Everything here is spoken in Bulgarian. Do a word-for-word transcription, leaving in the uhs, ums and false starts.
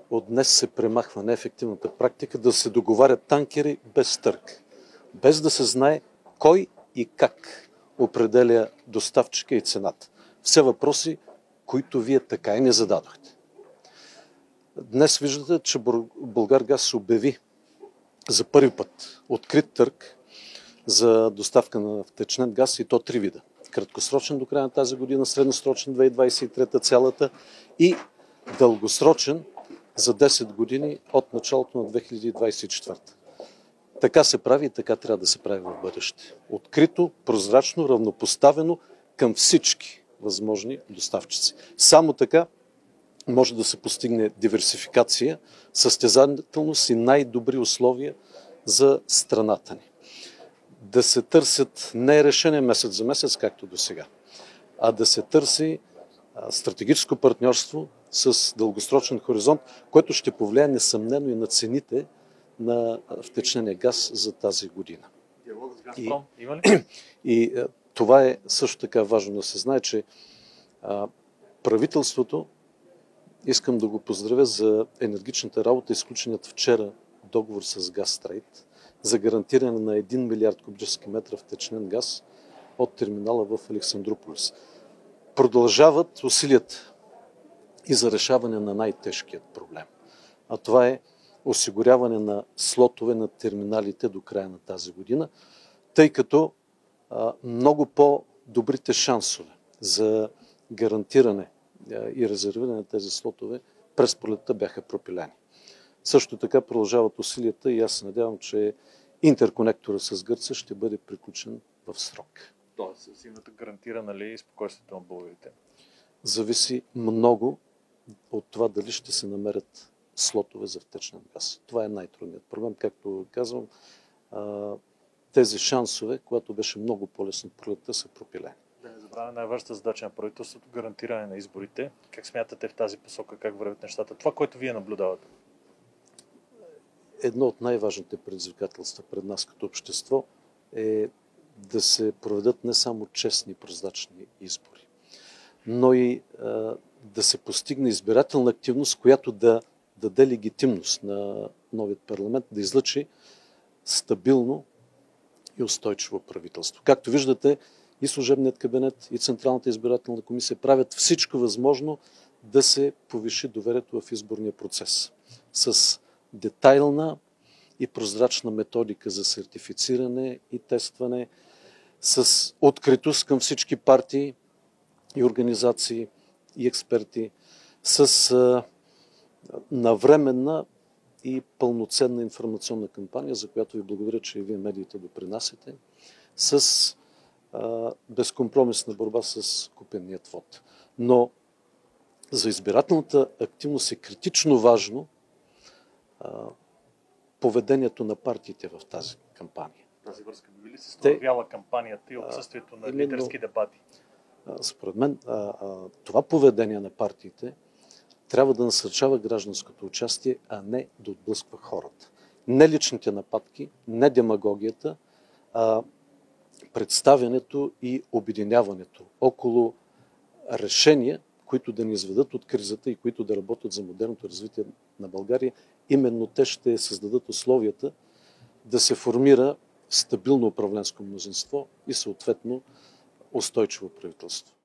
от днес се премахва неефективната практика да се договарят танкери без търг, без да се знае кой и как определя доставчика и цената. Все въпроси, които вие така и не зададохте. Днес виждате, че Булгаргаз обяви за първи път открит търг за доставка на втечнен газ, и то три вида. Краткосрочен до края на тази година, средносрочен две хиляди двадесет и трета цялата и дългосрочен за десет години от началото на две хиляди двадесет и четвърта. Така се прави и така трябва да се прави в бъдеще. Открито, прозрачно, равнопоставено към всички възможни доставчици. Само така може да се постигне диверсификация, състезателност и най-добри условия за страната ни. Да се търсят не решение месец за месец, както до сега, а да се търси стратегическо партньорство с дългосрочен хоризонт, което ще повлияе несъмнено и на цените на втечнения газ за тази година. Диалог с Газпром и, има ли? И това е също така важно да се знае, че а, правителството, искам да го поздравя за енергичната работа, изключеният вчера договор с Газтрейд за гарантиране на един милиард кубически метра втечнен газ от терминала в Александруполис. Продължават усилията и за решаване на най-тежкият проблем. А това е осигуряване на слотове на терминалите до края на тази година, тъй като а, много по-добрите шансове за гарантиране а, и резервиране на тези слотове през пролетта бяха пропилени. Също така продължават усилията и аз се надявам, че интерконектора с Гърция ще бъде приключен в срок. Тоест, имате гарантирана ли спокойствието на българите? Зависи много от това дали ще се намерят слотове за втечнен газ. Това е най-трудният проблем. Както казвам, тези шансове, когато беше много по-лесно пролетта, са пропилени. Да не забравяме най-важната задача на правителството – гарантиране на изборите. Как смятате в тази посока, как вървят нещата? Това, което вие наблюдавате. Едно от най-важните предизвикателства пред нас като общество е да се проведат не само честни и прозрачни избори, но и а, да се постигне избирателна активност, която да даде легитимност на новият парламент, да излъчи стабилно и устойчиво правителство. Както виждате, и служебният кабинет, и Централната избирателна комисия правят всичко възможно да се повиши доверието в изборния процес. С детайлна и прозрачна методика за сертифициране и тестване, с откритост към всички партии и организации и експерти, с а, навременна и пълноценна информационна кампания, за която ви благодаря, че и вие медиите допринасяте, с а, безкомпромисна борба с купеният вод. Но за избирателната активност е критично важно а, поведението на партиите в тази кампания. Тази връзка би ли се становяла кампанията и отсъствието на именно, лидерски дебати? А, според мен а, а, това поведение на партиите трябва да насърчава гражданското участие, а не да отблъсква хората. Не личните нападки, не демагогията, а представянето и обединяването около решения, които да ни изведат от кризата и които да работят за модерното развитие на България. Именно те ще създадат условията да се формира стабилно управленско мнозинство и съответно устойчиво правителство.